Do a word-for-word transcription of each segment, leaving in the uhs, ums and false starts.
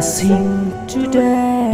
blessing today.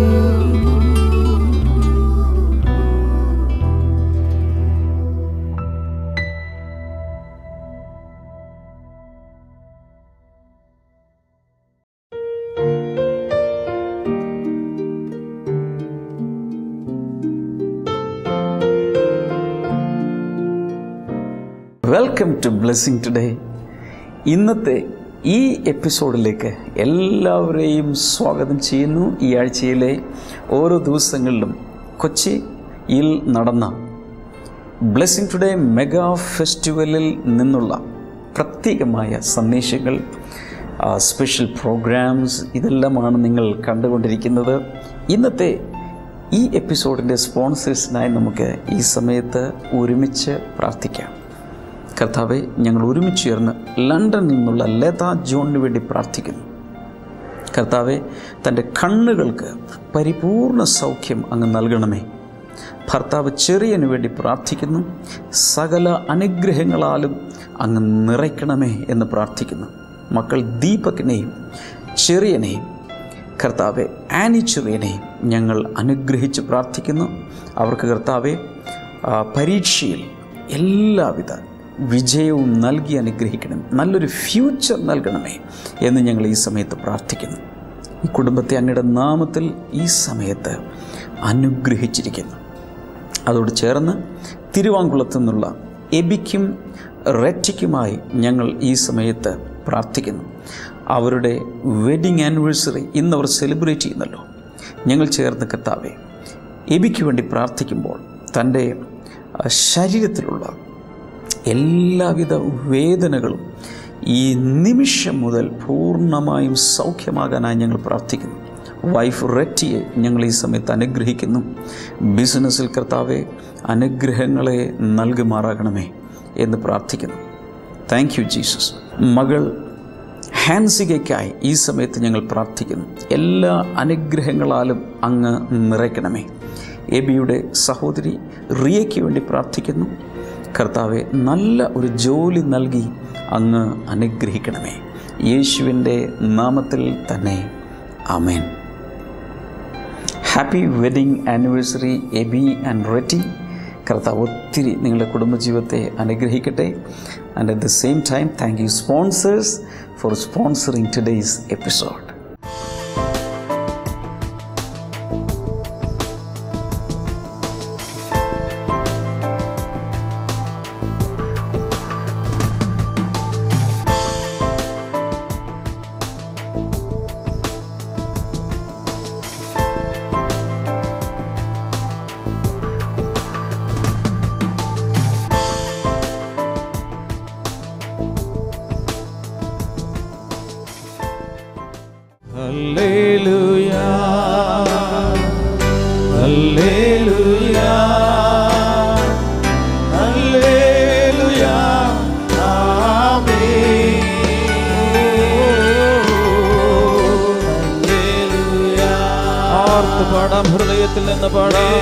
Welcome to blessing today. ഇന്നത്തെ ഈ എപ്പിസോഡിലേക്ക് എല്ലാവരെയും സ്വാഗതം ചെയ്യുന്നു. ഈ ആഴ്ചയിലെ ഓരോ ദിവസങ്ങളിലും കൊച്ചിയിൽ നടന്ന ബ്ലെസ്സിങ് ടുഡേ മെഗാ ഫെസ്റ്റിവലിൽ നിന്നുള്ള പ്രത്യേകമായ സന്ദേശങ്ങൾ, സ്പെഷ്യൽ പ്രോഗ്രാംസ്, ഇതെല്ലാമാണ് നിങ്ങൾ കണ്ടുകൊണ്ടിരിക്കുന്നത്. ഇന്നത്തെ ഈ എപ്പിസോഡിൻ്റെ സ്പോൺസേഴ്സിനായി നമുക്ക് ഈ സമയത്ത് ഒരുമിച്ച് പ്രാർത്ഥിക്കാം. കർത്താവെ, ഞങ്ങൾ ഒരുമിച്ച് ചേർന്ന് ലണ്ടനിൽ നിന്നുള്ള ലത ജോണിന് വേണ്ടി പ്രാർത്ഥിക്കുന്നു. കർത്താവെ, തൻ്റെ കണ്ണുകൾക്ക് പരിപൂർണ സൗഖ്യം അങ്ങ് നൽകണമേ. ഭർത്താവ് ചെറിയന് വേണ്ടി പ്രാർത്ഥിക്കുന്നു. സകല അനുഗ്രഹങ്ങളാലും അങ്ങ് നിറയ്ക്കണമേ എന്ന് പ്രാർത്ഥിക്കുന്നു. മക്കൾ ദീപകിനെയും ചെറിയനെയും കർത്താവെ ആനി ചെറിയനെയും ഞങ്ങൾ അനുഗ്രഹിച്ച് പ്രാർത്ഥിക്കുന്നു. അവർക്ക് കർത്താവെ പരീക്ഷയിൽ എല്ലാവിധ വിജയവും നൽകി അനുഗ്രഹിക്കണം, നല്ലൊരു ഫ്യൂച്ചർ നൽകണമേ എന്ന് ഞങ്ങൾ ഈ സമയത്ത് പ്രാർത്ഥിക്കുന്നു. ഈ കുടുംബത്തെ അങ്ങയുടെ നാമത്തിൽ ഈ സമയത്ത് അനുഗ്രഹിച്ചിരിക്കുന്നു. അതോട് ചേർന്ന് തിരുവാങ്കുളത്തു നിന്നുള്ള എബിക്കും റെറ്റിക്കുമായി ഞങ്ങൾ ഈ സമയത്ത് പ്രാർത്ഥിക്കുന്നു. അവരുടെ വെഡിങ് ആനിവേഴ്സറി ഇന്നവർ സെലിബ്രേറ്റ് ചെയ്യുന്നല്ലോ. ഞങ്ങൾ ചേർന്ന് കർത്താവെ എബിക്ക് വേണ്ടി പ്രാർത്ഥിക്കുമ്പോൾ തൻ്റെ ശരീരത്തിലുള്ള എല്ലാവിധ വേദനകളും ഈ നിമിഷം മുതൽ പൂർണ്ണമായും സൗഖ്യമാകാനായി ഞങ്ങൾ പ്രാർത്ഥിക്കുന്നു. വൈഫ് റെറ്റിയെ ഞങ്ങൾ ഈ സമയത്ത് അനുഗ്രഹിക്കുന്നു. ബിസിനസ്സിൽ കർത്താവെ അനുഗ്രഹങ്ങളെ നൽകുമാറാകണമേ എന്ന് പ്രാർത്ഥിക്കുന്നു. Thank you Jesus. മകൾ ഹാൻസികയ്ക്കായി ഈ സമയത്ത് ഞങ്ങൾ പ്രാർത്ഥിക്കുന്നു. എല്ലാ അനുഗ്രഹങ്ങളാലും അങ്ങ് നിറയ്ക്കണമേ. എബിയുടെ സഹോദരി റിയയ്ക്ക് വേണ്ടി പ്രാർത്ഥിക്കുന്നു. കർത്താവെ, നല്ല ഒരു ജോലി നൽകി അങ്ങ് അനുഗ്രഹിക്കണമേ. യേശുവിൻ്റെ നാമത്തിൽ തന്നെ ആമേൻ. Happy wedding anniversary Ebi and Retty. കർത്താവ് ഒത്തിരി നിങ്ങളുടെ കുടുംബജീവിതത്തെ അനുഗ്രഹിക്കട്ടെ. And at the same time thank you sponsors for sponsoring today's episode. പാടാം, ഹൃദയത്തിൽ നിന്ന് പാടാം.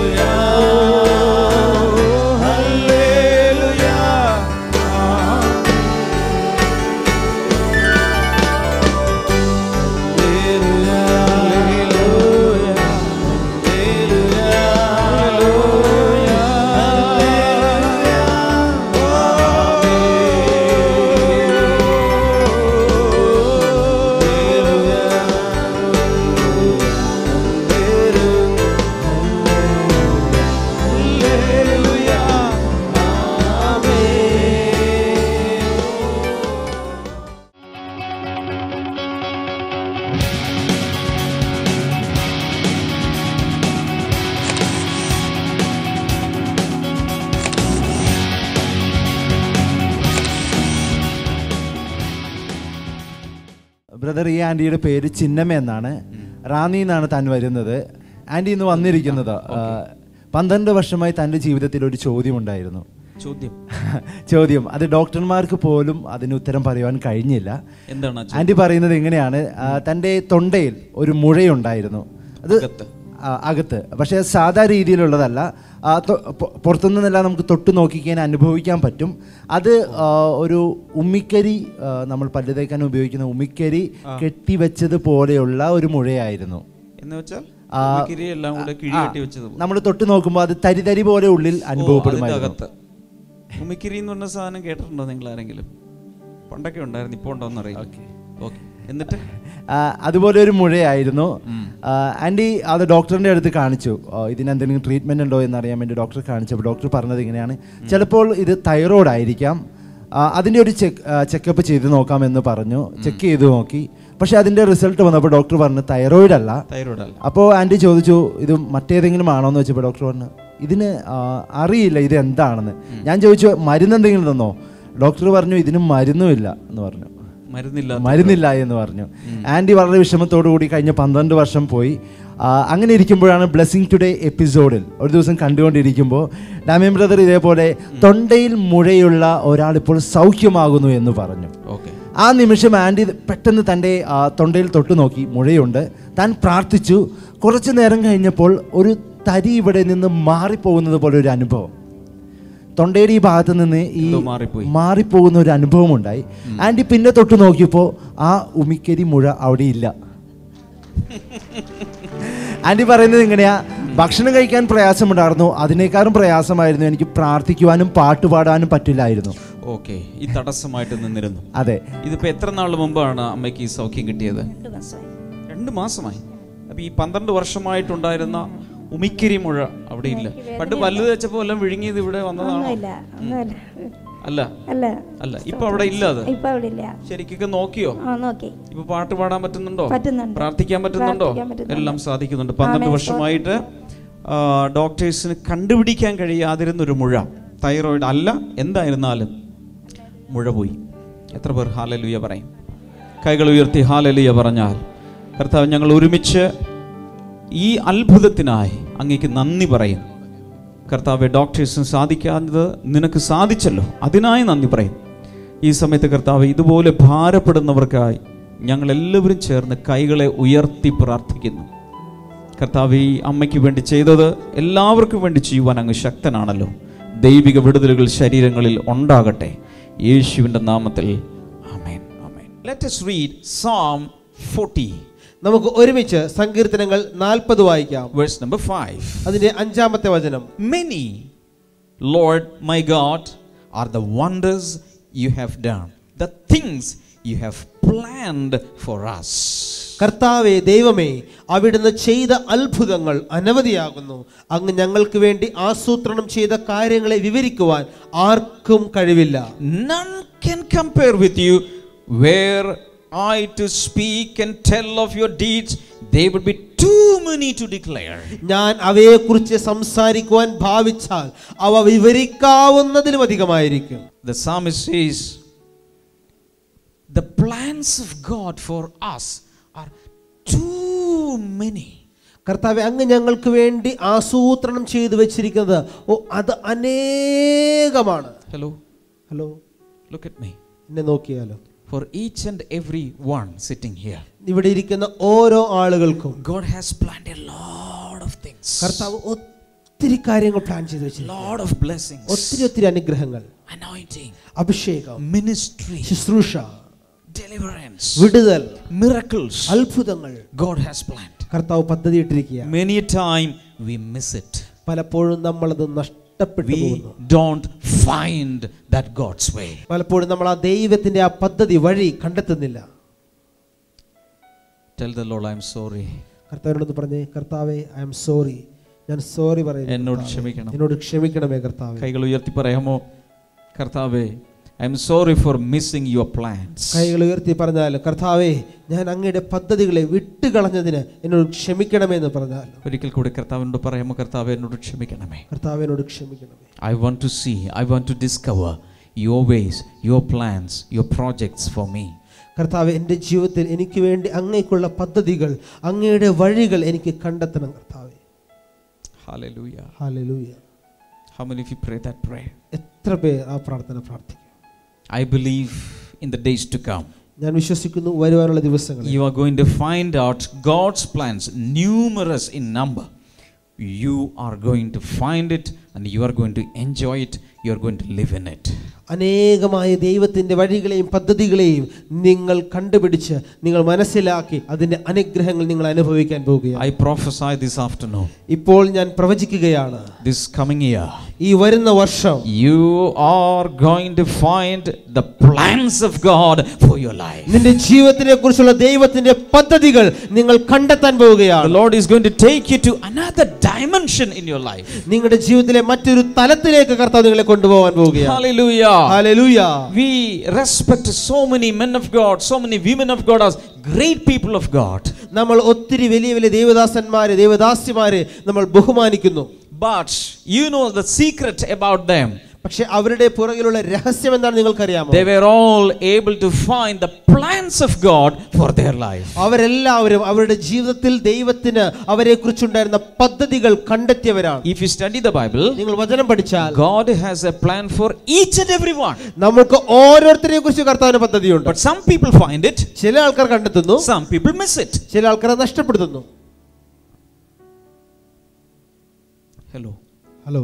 ബ്രദർ, ഈ ആൻറ്റിയുടെ പേര് ചിന്നമ്മ എന്നാണ്. റാന്നി എന്നാണ് താൻ വരുന്നത്. ആൻറ്റി ഇന്ന് വന്നിരിക്കുന്നത് പന്ത്രണ്ട് വർഷമായി തൻ്റെ ജീവിതത്തിൽ ഒരു ചോദ്യം ഉണ്ടായിരുന്നു. ചോദ്യം ചോദ്യം അത് ഡോക്ടർമാർക്ക് പോലും അതിന് ഉത്തരം പറയുവാൻ കഴിഞ്ഞില്ല. എന്താണ് ആൻറ്റി പറയുന്നത് എങ്ങനെയാണ്, തൻ്റെ തൊണ്ടയിൽ ഒരു മുഴയുണ്ടായിരുന്നു. അത് ആ, അകത്ത്. പക്ഷേ സാധാ രീതിയിലുള്ളതല്ല, ആ, തൊ- പൊ- പുറത്തുനിന്നെല്ലാം നമുക്ക് തൊട്ട് നോക്കിക്കാൻ അനുഭവിക്കാൻ പറ്റും. അത് ആ, ഒരു ഉമ്മിക്കരി, ആ, നമ്മൾ പല്ല് തേക്കാൻ ഉപയോഗിക്കുന്ന ഉമ്മിക്കരി കെട്ടിവെച്ചത് പോലെയുള്ള ഒരു മുഴയായിരുന്നു. എന്ന് വെച്ചാൽ ആ, ഉമിക്കിരി എല്ലാം കൂടെ കിഴി കെട്ടി വെച്ചത് പോലെ. നമ്മൾ തൊട്ട് നോക്കുമ്പോൾ അത് തരി തരി പോലെ ഉള്ളിൽ അനുഭവപ്പെടുമായിരുന്നു. അകത്ത് ഉമിക്കിരി എന്ന് പറഞ്ഞ സാധനം കേട്ടിട്ടുണ്ടോ നിങ്ങൾ ആരെങ്കിലും? പണ്ടൊക്കെ ഉണ്ടായിരുന്നു, ഇപ്പോൾ ഉണ്ടോന്ന് അറിയില്ല. ഓക്കെ, എന്നിട്ട് ആ, അതുപോലെ ഒരു മുഴയായിരുന്നു. ആ, ആൻറ്റി അത് ഡോക്ടറിൻ്റെ അടുത്ത് കാണിച്ചു. ആ, ഇതിനെന്തെങ്കിലും ട്രീറ്റ്മെൻറ്റ് ഉണ്ടോ എന്നറിയാൻ വേണ്ടി ഡോക്ടറെ കാണിച്ചപ്പോൾ ഡോക്ടർ പറഞ്ഞത് ഇങ്ങനെയാണ്, ചിലപ്പോൾ ഇത് തൈറോയ്ഡ് ആയിരിക്കാം, ആ, അതിൻ്റെ ഒരു ചെക്ക് ചെക്കപ്പ് ചെയ്ത് നോക്കാമെന്ന് പറഞ്ഞു. ചെക്ക് ചെയ്ത് നോക്കി, പക്ഷേ അതിൻ്റെ റിസൾട്ട് വന്നപ്പോൾ ഡോക്ടർ പറഞ്ഞു തൈറോയ്ഡ് അല്ല. തൈറോയ്ഡ് അല്ല. അപ്പോൾ ആൻറ്റി ചോദിച്ചു ഇത് മറ്റേതെങ്കിലും ആണോ എന്ന് വെച്ചപ്പോൾ ഡോക്ടർ പറഞ്ഞു ഇതിന് ആ, അറിയില്ല ഇത് എന്താണെന്ന്. ഞാൻ ചോദിച്ചു മരുന്ന് എന്തെങ്കിലും തന്നോ? ഡോക്ടർ പറഞ്ഞു ഇതിന് മരുന്നുമില്ല എന്ന് പറഞ്ഞു. മരുന്നില്ല മരുന്നില്ല എന്ന് പറഞ്ഞു. ആൻറ്റി വളരെ വിഷമത്തോടു കൂടി കഴിഞ്ഞ പന്ത്രണ്ട് വർഷം പോയി. ആ, അങ്ങനെ ഇരിക്കുമ്പോഴാണ് ബ്ലെസ്സിങ് ടുഡേ എപ്പിസോഡിൽ ഒരു ദിവസം കണ്ടുകൊണ്ടിരിക്കുമ്പോൾ ഡാമിയൻ ബ്രദർ ഇതേപോലെ തൊണ്ടയിൽ മുഴയുള്ള ഒരാൾ ഇപ്പോൾ സൗഖ്യമാകുന്നു എന്ന് പറഞ്ഞു. ഓക്കെ. ആ നിമിഷം ആൻറ്റി പെട്ടെന്ന് തൻ്റെ ആ, തൊണ്ടയിൽ തൊട്ടു നോക്കി, മുഴയുണ്ട്. താൻ പ്രാർത്ഥിച്ചു. കുറച്ചു നേരം കഴിഞ്ഞപ്പോൾ ഒരു തരി ഇവിടെ നിന്ന് മാറിപ്പോകുന്നത് പോലെ ഒരു അനുഭവം, തൊണ്ടയുടെ ഈ ഭാഗത്ത് നിന്ന് ഈ മാറിപ്പോകുന്ന ഒരു അനുഭവം ഉണ്ടായി. ആൻറ്റി പിന്നെ തൊട്ട് നോക്കിയപ്പോൾ ആ ഉമിക്കരി മുഴ അവിടെ ഇല്ല. ആൻറ്റി പറയുന്നത് ഇങ്ങനെയാ, ഭക്ഷണം കഴിക്കാൻ പ്രയാസമുണ്ടായിരുന്നു, അതിനേക്കാളും പ്രയാസമായിരുന്നു എനിക്ക് പ്രാർത്ഥിക്കുവാനും പാട്ടുപാടാനും പറ്റില്ലായിരുന്നു. ഓക്കെ, ഈ തടസ്സമായിട്ട് നിന്നിരുന്നു. അതെ. ഇതിപ്പോ എത്ര നാൾ മുമ്പാണ് അമ്മയ്ക്ക് ഈ സൗഖ്യം കിട്ടിയത്? രണ്ട് മാസമായി. അപ്പൊ ഈ പന്ത്രണ്ട് വർഷമായിട്ടുണ്ടായിരുന്ന ഉമിക്കിരി മുഴ അവിടെ ഇല്ല. പണ്ട് പല്ല് തേച്ചപ്പോ എല്ലാം വിഴുങ്ങിയത് ഇവിടെ വന്നതാണോ? അല്ല അല്ല, ഇപ്പൊ അവിടെ ഇല്ല. അത് ശരിക്കൊക്കെ നോക്കിയോ? ഇപ്പൊ പാട്ട് പാടാൻ പറ്റുന്നുണ്ടോ? പ്രാർത്ഥിക്കാൻ പറ്റുന്നുണ്ടോ? എല്ലാം സാധിക്കുന്നുണ്ട്. പന്ത്രണ്ട് വർഷമായിട്ട് ഡോക്ടേഴ്സിന് കണ്ടുപിടിക്കാൻ കഴിയാതിരുന്നൊരു മുഴ തൈറോയിഡ് അല്ല. എന്തായിരുന്നാലും മുഴ പോയി. എത്ര പേർ ഹല്ലേലൂയ പറയും? കൈകൾ ഉയർത്തി ഹല്ലേലൂയ പറഞ്ഞാൽ, കർത്താവ് ഞങ്ങൾ ഒരുമിച്ച് ഈ അത്ഭുതത്തിനായി അങ്ങേക്ക് നന്ദി പറയും. കർത്താവെ, ഡോക്ടേഴ്സിന് സാധിക്കാത്തത് നിനക്ക് സാധിച്ചല്ലോ, അതിനായി നന്ദി പറയും. ഈ സമയത്ത് കർത്താവ് ഇതുപോലെ ഭാരപ്പെടുന്നവർക്കായി ഞങ്ങൾ എല്ലാവരും ചേർന്ന് കൈകളെ ഉയർത്തി പ്രാർത്ഥിക്കുന്നു. കർത്താവ് ഈ അമ്മയ്ക്ക് വേണ്ടി ചെയ്തത് എല്ലാവർക്കും വേണ്ടി ചെയ്യുവാൻ അങ്ങ് ശക്തനാണല്ലോ. ദൈവിക വിടുതലുകൾ ശരീരങ്ങളിൽ ഉണ്ടാകട്ടെ, യേശുവിൻ്റെ നാമത്തിൽ ആമേൻ. ആമേൻ. Let us read Psalm forty. നമുക്ക് ഒരുമിച്ച് സങ്കീർത്തനങ്ങൾ നാൽപ്പത് വായിക്കാം. Verse number five. അതിന്റെ അഞ്ചാമത്തെ വചനം. Many, Lord my God, are the wonders you have done, the things you have planned for us. കർത്താവേ, ദൈവമേ, അവിടുന്ന് ചെയ്ത അത്ഭുതങ്ങൾ അനവധിയാകുന്നു. അങ്ങ് ഞങ്ങൾക്ക് വേണ്ടി ആസൂത്രണം ചെയ്ത കാര്യങ്ങളെ വിവരിക്കുവാൻ ആർക്കും കഴിവില്ല. None can compare with you. Where I to speak and tell of your deeds, they would be too many to declare. ഞാൻ അവയെക്കുറിച്ച് സംസാരിക്കുവാൻ ഭാവിച്ചാൽ അവ വിവരിക്കാവുന്നതിലും അധികമായിരിക്കും. The psalmist says, the plans of God for us are too many. കർത്താവേ, അങ്ങ് ഞങ്ങൾക്ക് വേണ്ടി ആസൂത്രണം ചെയ്തു വെച്ചിരിക്കുന്നത് ഓ അത് അനേകമാണ്. Hello, hello, look at me. എന്നെ നോക്കിയാലോ. For each and every one sitting here, ഇവിടെ ഇരിക്കുന്ന ഓരോ ആളുകൾക്കും God has planned a lot of things. കർത്താവ് ഒത്തിരി കാര്യങ്ങൾ പ്ലാൻ ചെയ്തു വെച്ചിരിക്കുന്നു. Lot of blessings, ഒത്തിരി ഒത്തിരി അനുഗ്രഹങ്ങൾ, anointing, അഭിഷേകം, ministry, ശുശ്രൂഷ, deliverance, വിടുതൽ, miracles. അത്ഭുതങ്ങൾ God has planned. കർത്താവ് പദ്ധതി ഇട്ടിരിക്കുക. Many a time we miss it. പലപ്പോഴും നമ്മളത് നഷ്ടപ്പെട്ടു We പോകുന്നു. don't find that God's way. പലപ്പോഴും നമ്മൾ ആ ദൈവത്തിന്റെ ആ പദ്ധതി വഴി കണ്ടെത്തുന്നില്ല. Tell the Lord, I am sorry. കർത്താവിനോട് പറഞ്ഞേ, കർത്താവേ, ഐ ആം സോറി, ഞാൻ സോറി പറയുന്നു. എന്നോട് ക്ഷമിക്കണം. എന്നോട് ക്ഷമിക്കണമേ കർത്താവേ. കൈകൾ ഉയർത്തി പറയാമോ? കർത്താവേ, I am sorry for missing your plans. കൈകൾ ഉയർത്തി പറഞ്ഞാൽ, കർത്താവേ, ഞാൻ അങ്ങയുടെ പദ്ധതികളെ വിട്ടുകളഞ്ഞതിന് എന്നോട് ക്ഷമിക്കണമേ എന്ന് പറഞ്ഞാൽ, ഒരിക്കൽ കൂടി കർത്താവിനോട് പറയാമോ? കർത്താവേ, എന്നോട് ക്ഷമിക്കണമേ. കർത്താവിനോട് ക്ഷമിക്കണമേ. I want to see, I want to discover your ways, your plans, your projects for me. കർത്താവേ, എൻ്റെ ജീവിതത്തിൽ എനിക്ക് വേണ്ടി അങ്ങേക്കുള്ള പദ്ധതികൾ, അങ്ങയുടെ വഴികൾ എനിക്ക് കണ്ടെത്തണം കർത്താവേ. Hallelujah. ഹല്ലേലൂയ. How many of you pray that prayer? എത്ര പേർ ആ പ്രാർത്ഥന പ്രാർത്ഥിക്കും? I believe in the days to come, ഞാൻ വിശ്വസിക്കുന്നു വരുവാനുള്ള ദിവസങ്ങളിൽ you are going to find out God's plans, numerous in number. You are going to find it and you are going to enjoy it. You are going to live in it. അനേകമായ ദൈവത്തിൻ്റെ വഴികളെയും പദ്ധതികളെയും നിങ്ങൾ കണ്ടുപിടിച്ച് നിങ്ങൾ മനസ്സിലാക്കി അതിൻ്റെ അനുഗ്രഹങ്ങൾ നിങ്ങൾ അനുഭവിക്കാൻ പോവുകയാണ്. I prophesy this afternoon. ഇപ്പോൾ ഞാൻ പ്രവചിക്കുകയാണ്, This coming year, ഈ വരുന്ന വർഷം you are going to find the plans of God for your life. നിന്റെ ജീവിതത്തിനെ കുറിച്ചുള്ള ദൈവത്തിന്റെ പദ്ധതികൾ നിങ്ങൾ കണ്ടെത്താൻ The പോവുകയാണ്. Lord is going to take you to another dimension in your life. നിങ്ങളുടെ ജീവിതത്തിലെ മറ്റൊരു തലത്തിലേക്ക് കർത്താവ് നിങ്ങളെ കൊണ്ടുപോകാൻ പോവുകയാണ്. Hallelujah. ഹല്ലേലൂയ. We respect so many men of God, so many women of God as great people of God. നമ്മൾ ഒത്തിരി വലിയ വലിയ ദേവദാസന്മാരെ ദേവദാസിമാരെ നമ്മൾ ബഹുമാനിക്കുന്നു. But you know the secret about them. പക്ഷെ അവരുടെ പുറകിലുള്ള രഹസ്യം എന്താണെന്ന് നിങ്ങൾക്കറിയാമോ? They were all able to find the plans of God for their life. അവരെല്ലാവരും അവരുടെ ജീവിതത്തിൽ ദൈവത്തിന് അവരെക്കുറിച്ചുണ്ടായിരുന്ന പദ്ധതികൾ കണ്ടെത്തിയവരാണ്. If you study the Bible, നിങ്ങൾ വചനം പഠിച്ചാൽ God has a plan for each and every one. നമുക്ക് ഓരോരുത്തരെയും കുറിച്ച് കർത്താവിന് പദ്ധതിയുണ്ട്. But some people find it, ചില ആൾക്കാർ കണ്ടെത്തുന്നു, some people miss it. ചില ആൾക്കാർ നഷ്ടപ്പെടുത്തുന്നു. Hello. Hello.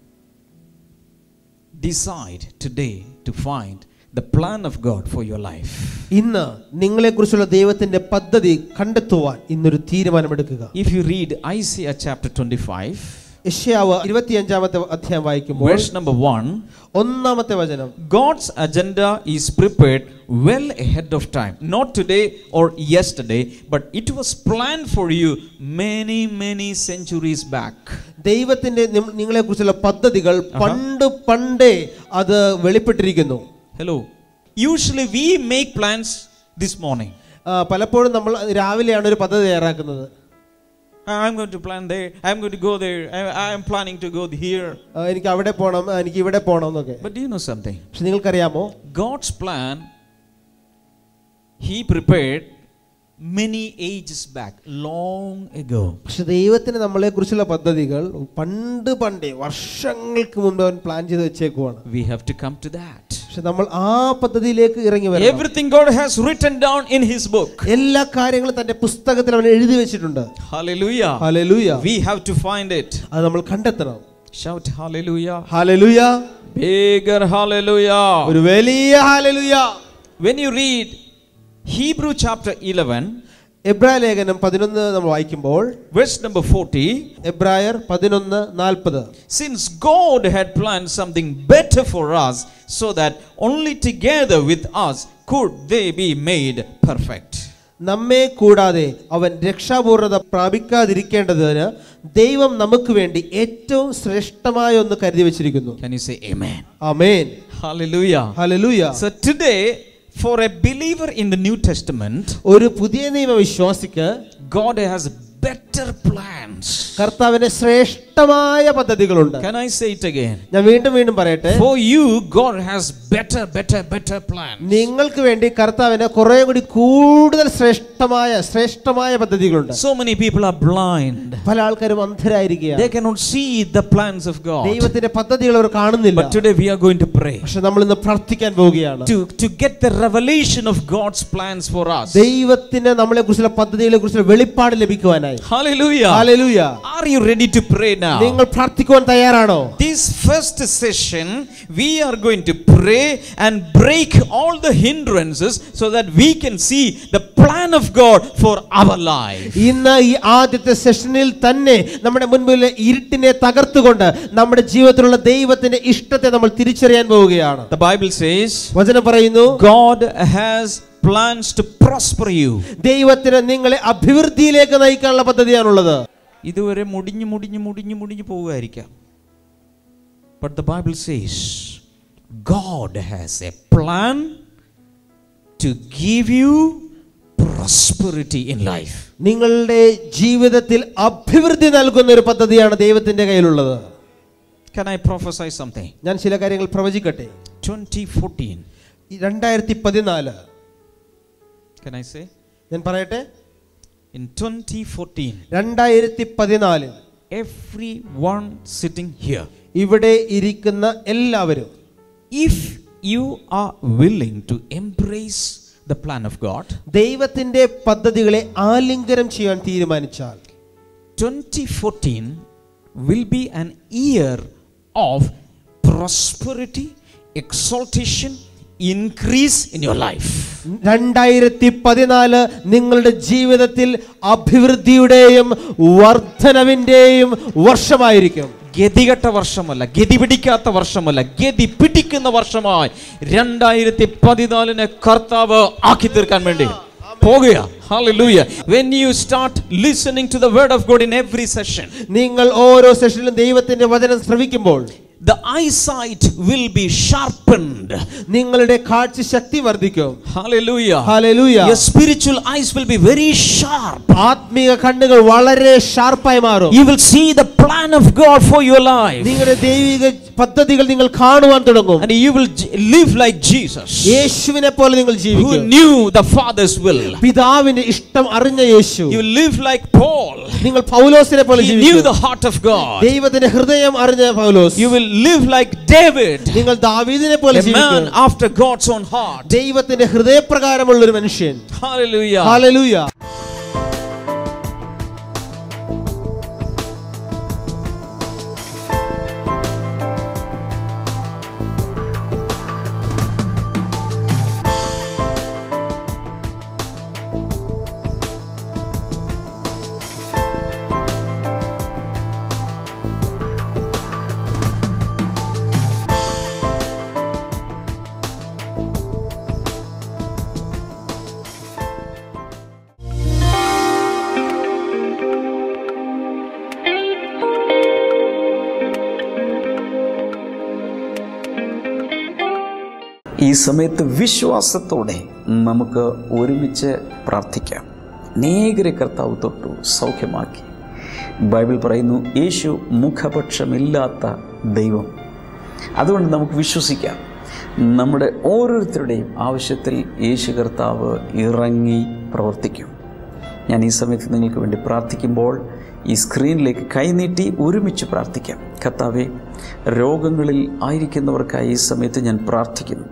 Decide today to find the plan of God for your life. ഇന്ന് നിങ്ങളെക്കുറിച്ചുള്ള ദൈവത്തിന്റെ പദ്ധതി കണ്ടെത്തുവാൻ ഇന്നൊരു തീരുമാനമെടുക്കുക. If you read Isaiah chapter twenty-five, യെശയ്യാവ് ഇരുപത്തിയഞ്ചാമത്തെ അധ്യായം വായിക്കുമ്പോൾ verse number one, ഒന്നാമത്തെ വചനം, God's agenda is prepared well ahead of time, not today or yesterday, but it was planned for you many many centuries back. ദൈവത്തിന്റെ നിങ്ങളെക്കുറിച്ചുള്ള പദ്ധതികൾ പണ്ട് പണ്ടേ അത് വെളിപ്പെട്ടിരിക്കുന്നു. Hello. Usually we make plans this morning. പലപ്പോഴും നമ്മൾ രാവിലെയാണ് ഒരു പദ്ധതി തയ്യാറാക്കുന്നത്. I'm going to plan there, I'm going to go there, I am planning to go here. എനിക്ക് അവിടെ പോകണം, എനിക്ക് ഇവിടെ പോകണം എന്നൊക്കെ. But do you know something? പക്ഷെ നിങ്ങൾക്കറിയാമോ, God's plan He prepared many ages back, long ago. പക്ഷെ ദൈവത്തിന് നമ്മളെ കുറിച്ചുള്ള പദ്ധതികൾ പണ്ട് പണ്ടേ വർഷങ്ങൾക്ക് മുമ്പ് അവൻ പ്ലാൻ ചെയ്ത് വെച്ചേക്കുവാണ്. We have to come to that. പക്ഷെ നമ്മൾ ആ പദ്ധതിയിലേക്ക് ഇറങ്ങി വരണം. Everything God has written down in His book. എല്ലാ കാര്യങ്ങളും തന്റെ പുസ്തകത്തിൽ അവൻ എഴുതി വെച്ചിട്ടുണ്ട്. Hallelujah. ഹല്ലേലൂയ. We have to find it. അത് നമ്മൾ കണ്ടെത്തണം. Shout hallelujah. ഹല്ലേലൂയ. Bigger hallelujah. ഒരു വലിയ ഹല്ലേലൂയ. When you read Hebrew chapter eleven, എബ്രായ ലേഖനം പതിനൊന്ന് നമ്മൾ വായിക്കുമ്പോൾ verse number forty, എബ്രായർ പതിനൊന്ന് നാൽപ്പത്, since God had planned something better for us, so that only together with us could they be made perfect. നമ്മെ കൂടാതെ അവൻ രക്ഷാപൂർണത പ്രാപിക്കാതിരിക്കേണ്ടതിന് ദൈവം നമുക്ക് വേണ്ടി ഏറ്റവും ശ്രേഷ്ഠമായ ഒന്ന് കരുതി വെച്ചിരിക്കുന്നു. Can you say amen? ആമേൻ. Hallelujah. ഹല്ലേലൂയ. So today, for a believer in the New Testament, ഒരു പുതിയ നിയമ വിശ്വാസിക്ക് God has better plans. കർത്താവിന്റെ ശ്രേഷ്ഠമായ പദ്ധതികളുണ്ട്. Can I say it again? ഞാൻ വീണ്ടും വീണ്ടും പറയട്ടെ, For you, God has better, better, better plans. നിങ്ങൾക്ക് വേണ്ടി കർത്താവിന് കുറെ കൂടി കൂടുതൽ ശ്രേഷ്ഠമായ ശ്രേഷ്ഠമായ പദ്ധതികളുണ്ട്. So many people are blind. പല ആൾക്കാരും അന്ധരായിരിക്കുകയാണ്. They cannot see the plans of God. ദൈവത്തിന്റെ പദ്ധതികൾ അവർ കാണുന്നില്ല. But today we are going to pray പക്ഷെ നമ്മൾ ഇന്ന് പ്രാർത്ഥിക്കാൻ പോവുകയാണ്. to to get the revelation of God's plans for us. ദൈവത്തിന് നമ്മളെ കുറിച്ചുള്ള പദ്ധതികളെ കുറിച്ചുള്ള വെളിപ്പാട് ലഭിക്കുവാനായി. Hallelujah. ഹല്ലേലൂയ. Are you ready to pray now? നിങ്ങൾ പ്രാർത്ഥിക്കുവാൻ തയ്യാറാണോ? This first session we are going to pray and break all the hindrances so that we can see the plan of God for our life. ഇന്ന് ഈ ആദ്യത്തെ സെഷനിൽ തന്നെ നമ്മുടെ മുൻപിലെ ഇരുട്ടിനെ തകർത്തുകൊണ്ട് നമ്മുടെ ജീവിതത്തിലുള്ള ദൈവത്തിന്റെ ഇഷ്ടത്തെ നമ്മൾ തിരിച്ചറിയാൻ പോവുകയാണ്. The Bible says വചനം പറയുന്നു, God has plans to prosper you. ദൈവത്തിന് നിങ്ങളെ അഭിവൃദ്ധിയിലേക്ക് നയിക്കാനുള്ള പദ്ധതിയാണുള്ളത്. ഇതുവരെ മുടിഞ്ഞു മുടിഞ്ഞു മുടിഞ്ഞു മുടിഞ്ഞു പോവുകയായിരിക്കാം. But the Bible says God has a plan to give you prosperity in life. നിങ്ങളുടെ ജീവിതത്തിൽ അഭിവൃദ്ധി നൽകുന്ന ഒരു പദ്ധതിയാണ് ദൈവത്തിന്റെ കയ്യിലുള്ളത്. Can I prophesy something? ഞാൻ ചില കാര്യങ്ങൾ പ്രവചിക്കട്ടെ. twenty fourteen. രണ്ടായിരത്തി പതിനാല്. Can I say? ഞാൻ പറയട്ടെ. In twenty fourteen, രണ്ടായിരത്തി പതിനാല് everyone sitting here, ഇവിടെ ഇരിക്കുന്ന എല്ലാവരും, if you are willing to embrace the plan of God, ദൈവത്തിന്റെ പദ്ധതികളെ ആലിംഗനം ചെയ്യാൻ തീരുമാനിച്ചാൽ, twenty fourteen will be an year of prosperity, exaltation, increase in your life. രണ്ടായിരത്തി പതിനാല് നിങ്ങളുടെ ജീവിതത്തിൽ അഭിവൃദ്ധിയുടെയും വർധനവിന്റെയും വർഷമായിരിക്കും. ഗതികെട്ട വർഷമല്ല, ഗതി പിടിക്കാത്ത വർഷമല്ല, ഗതി പിടിക്കുന്ന വർഷമായി രണ്ടായിരത്തി പതിനാലിനെ കർത്താവ് ആക്കി തീർക്കാൻ വേണ്ടി പോകുക. Hallelujah. When you start listening to the word of God in every session, നിങ്ങൾ ഓരോ സെഷനിലും ദൈവത്തിന്റെ വചനം ശ്രവിക്കുമ്പോൾ the eyesight will be sharpened. നിങ്ങളുടെ കാഴ്ച ശക്തി വർദ്ധിക്കും. Hallelujah. Hallelujah. Your spiritual eyes will be very sharp. ആത്മീയ കണ്ണുകൾ വളരെ ഷാർപ്പായി മാറും. You will see the plan of God for your life. നിങ്ങളുടെ ദൈവിക പദ്ധതികൾ നിങ്ങൾ കാണുവാൻ തുടങ്ങും. And you will live like Jesus, യേശുവിനെ പോലെ നിങ്ങൾ who ജീവിക്കും. knew the Father's will. പിതാവിന്റെ ഇഷ്ടം അറിഞ്ഞ യേശു. You will live like Paul. നിങ്ങൾ പൗലോസിനെ പോലെ He knew ജീവിക്കും. the heart of God. ദൈവത്തിന്റെ ഹൃദയം അറിഞ്ഞ പൗലോസ്. You will live like David, നിങ്ങൾ ദാവീദിനെ പോലെ a man ജീവിക്കും. after God's own heart. ദൈവത്തിന്റെ ഹൃദയപ്രകാരമുള്ള ഒരു മനുഷ്യൻ. Hallelujah. ഹല്ലേലൂയ. ഈ സമയത്ത് വിശ്വാസത്തോടെ നമുക്ക് ഒരുമിച്ച് പ്രാർത്ഥിക്കാം. അനേകരെ കർത്താവ് തൊട്ടു സൗഖ്യമാക്കി. ബൈബിൾ പറയുന്നു, യേശു മുഖപക്ഷമില്ലാത്ത ദൈവം. അതുകൊണ്ട് നമുക്ക് വിശ്വസിക്കാം, നമ്മുടെ ഓരോരുത്തരുടെയും ആവശ്യത്തിൽ യേശു കർത്താവ് ഇറങ്ങി പ്രവർത്തിക്കും. ഞാൻ ഈ സമയത്ത് നിങ്ങൾക്ക് വേണ്ടി പ്രാർത്ഥിക്കുമ്പോൾ ഈ സ്ക്രീനിലേക്ക് കൈനീട്ടി ഒരുമിച്ച് പ്രാർത്ഥിക്കാം. കർത്താവേ, രോഗങ്ങളിൽ ആയിരിക്കുന്നവർക്കായി ഈ സമയത്ത് ഞാൻ പ്രാർത്ഥിക്കുന്നു.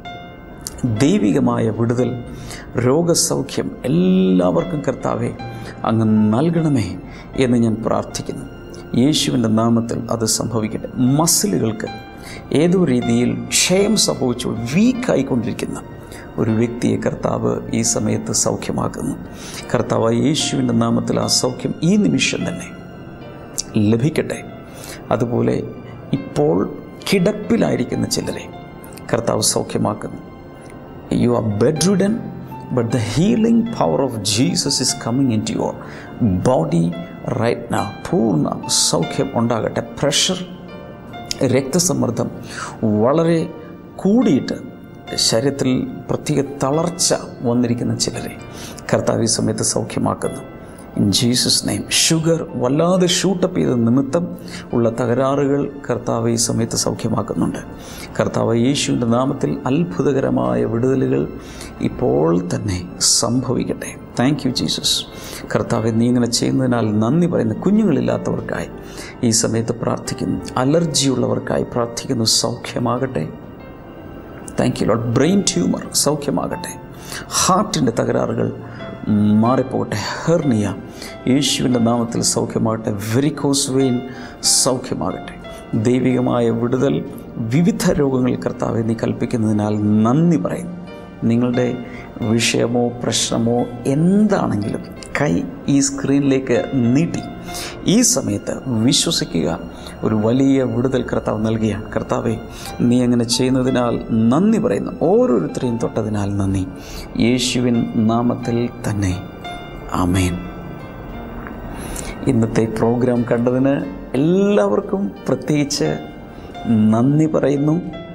ദൈവികമായ വിടുതൽ, രോഗസൗഖ്യം എല്ലാവർക്കും കർത്താവേ അങ്ങ് നൽകണമേ എന്ന് ഞാൻ പ്രാർത്ഥിക്കുന്നു. യേശുവിൻ്റെ നാമത്തിൽ അത് സംഭവിക്കട്ടെ. മസിലുകൾക്ക് ഏതോ രീതിയിൽ ക്ഷയം സംഭവിച്ചു വീക്കായിക്കൊണ്ടിരിക്കുന്ന ഒരു വ്യക്തിയെ കർത്താവ് ഈ സമയത്ത് സൗഖ്യമാക്കുന്നു. കർത്താവ് യേശുവിൻ്റെ നാമത്തിൽ ആ സൗഖ്യം ഈ നിമിഷം തന്നെ ലഭിക്കട്ടെ. അതുപോലെ ഇപ്പോൾ കിടപ്പിലായിരിക്കുന്ന ചിലരെ കർത്താവ് സൗഖ്യമാക്കുന്നു. You are bedridden, but the healing power of Jesus is coming into your body right now. പൂർണ്ണ സൗഖ്യം ഉണ്ടാകട്ടെ. പ്രഷർ, രക്തസമ്മർദ്ദം വളരെ കൂടിയിട്ട് ശരീരത്തിൽ പ്രത്യേക തളർച്ച വന്നിരിക്കുന്ന ചിലരെ കർത്താവ് ഈ സമയത്ത് സൗഖ്യമാക്കുന്നു. In Jesus name. ഷുഗർ വല്ലാതെ ഷൂട്ടപ്പ് ചെയ്ത നിമിത്തം ഉള്ള തകരാറുകൾ കർത്താവ് ഈ സമയത്ത് സൗഖ്യമാക്കുന്നുണ്ട്. കർത്താവ് യേശുവിൻ്റെ നാമത്തിൽ അത്ഭുതകരമായ വിടുതലുകൾ ഇപ്പോൾ തന്നെ സംഭവിക്കട്ടെ. Thank you Jesus. കർത്താവ് നീ ഇങ്ങനെ ചെയ്യുന്നതിനാൽ നന്ദി പറയുന്നു. കുഞ്ഞുങ്ങളില്ലാത്തവർക്കായി ഈ സമയത്ത് പ്രാർത്ഥിക്കുന്നു. അലർജിയുള്ളവർക്കായി പ്രാർത്ഥിക്കുന്നു. സൗഖ്യമാകട്ടെ. Thank you lord. Brain tumour സൗഖ്യമാകട്ടെ. ഹാർട്ടിൻ്റെ തകരാറുകൾ മാറിപ്പോകട്ടെ. ഹെർണിയ യേശുവിൻ്റെ നാമത്തിൽ സൗഖ്യമാകട്ടെ. വെരിക്കോസ് വെയിൻ സൗഖ്യമാകട്ടെ. ദൈവികമായ വിടുതൽ വിവിധ രോഗങ്ങൾ കർത്താവെ നീ കൽപ്പിക്കുന്നതിനാൽ നന്ദി പറയുന്നു. നിങ്ങളുടെ വിഷയമോ പ്രശ്നമോ എന്താണെങ്കിലും കൈ ഈ സ്ക്രീനിലേക്ക് നീട്ടി ഈ സമയത്ത് വിശ്വസിക്കുക. ഒരു വലിയ വിടുതൽ കർത്താവ് നൽകിയാണ്. കർത്താവെ നീ അങ്ങനെ ചെയ്യുന്നതിനാൽ നന്ദി പറയുന്നു. ഓരോരുത്തരെയും തൊട്ടതിനാൽ നന്ദി. യേശുവിൻ നാമത്തിൽ തന്നെ ആമേൻ. ഇന്നത്തെ പ്രോഗ്രാം കണ്ടതിന് എല്ലാവർക്കും പ്രത്യേകിച്ച് നന്ദി പറയുന്നു.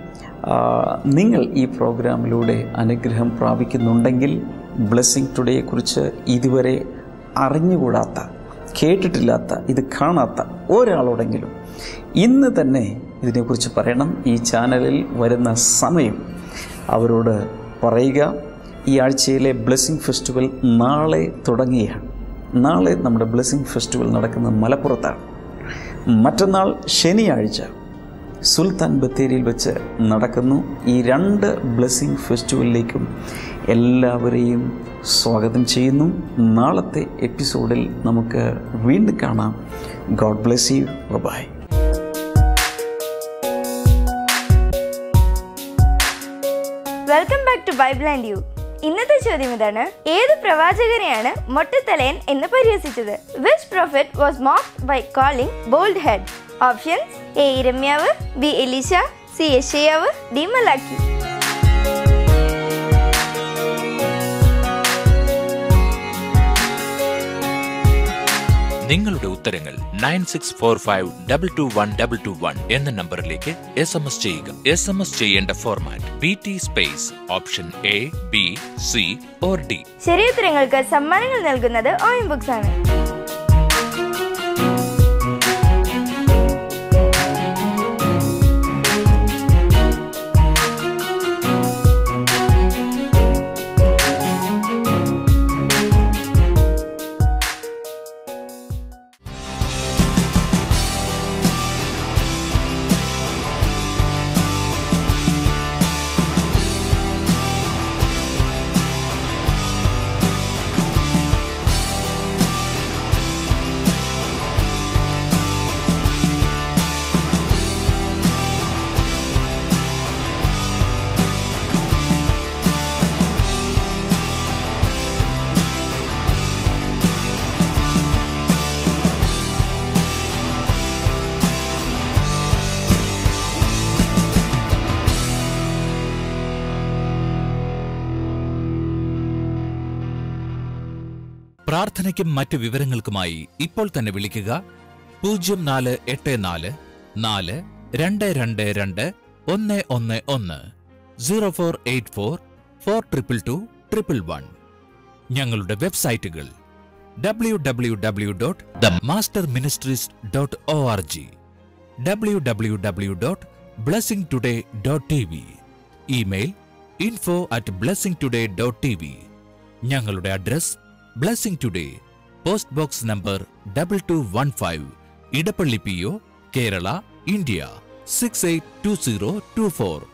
നിങ്ങൾ ഈ പ്രോഗ്രാമിലൂടെ അനുഗ്രഹം പ്രാപിക്കുന്നുണ്ടെങ്കിൽ ബ്ലെസ്സിങ് ടുഡേയെക്കുറിച്ച് ഇതുവരെ അറിഞ്ഞുകൂടാത്ത, കേട്ടിട്ടില്ലാത്ത, ഇത് കാണാത്ത ഒരാളോടെങ്കിലും ഇന്ന് തന്നെ ഇതിനെക്കുറിച്ച് പറയണം. ഈ ചാനലിൽ വരുന്ന സമയം അവരോട് പറയുക. ഈ ആഴ്ചയിലെ ബ്ലെസ്സിങ് ഫെസ്റ്റിവൽ നാളെ തുടങ്ങുകയാണ്. നാളെ നമ്മുടെ ബ്ലെസ്സിങ് ഫെസ്റ്റിവൽ നടക്കുന്നത് മലപ്പുറത്താണ്. മറ്റന്നാൾ ശനിയാഴ്ച സുൽത്താൻ ബത്തേരിയിൽ വെച്ച് നടക്കുന്നു. ഈ രണ്ട് ബ്ലെസ്സിങ് ഫെസ്റ്റിവലിലേക്കും എല്ലാവരെയും സ്വാഗതം ചെയ്യുന്നു. നാളത്തെ എപ്പിസോഡിൽ നമുക്ക് വീണ്ടും കാണാം. God bless you. Bye. Welcome back to Bible and you. ഇന്നത്തെ ചോദ്യം ഇതാണ്: ഏത് പ്രവാചകനെയാണ് മൊട്ടത്തലയൻ എന്ന് പരിഹസിച്ചത്? Which prophet was mocked by calling bold head? Options: A ഇരമ്യാവ്, ബി എലീശ, സി യെശയ്യാവ്, ഡി മലാക്കി. നിങ്ങളുടെ ഉത്തരങ്ങൾ nine six four five double two one double two one എന്ന നമ്പറിലേക്ക് എസ് എം എസ് ചെയ്യുക. എസ് എം എസ് ചെയ്യേണ്ട format P T space option A, B, C or D. ശരിയുത്തരങ്ങൾക്ക് സമ്മാനങ്ങൾ നൽകുന്നത് ഓയം ബുക്സ് ആണ്. പ്രാർത്ഥനയ്ക്കും മറ്റു വിവരങ്ങൾക്കുമായി ഇപ്പോൾ തന്നെ വിളിക്കുക പൂജ്യം നാല് എട്ട് നാല് നാല് രണ്ട് രണ്ട് രണ്ട് ഒന്ന് ഒന്ന് ഒന്ന് zero four eight four four triple two triple one. ഞങ്ങളുടെ വെബ്സൈറ്റുകൾ W W W dot the master ministries dot O R G, W W W dot blessing today dot T V, email info at blessing today dot T V. ഞങ്ങളുടെ address blessing today, post box number double two one five, Edappally P O, Kerala, India six eight two zero two four.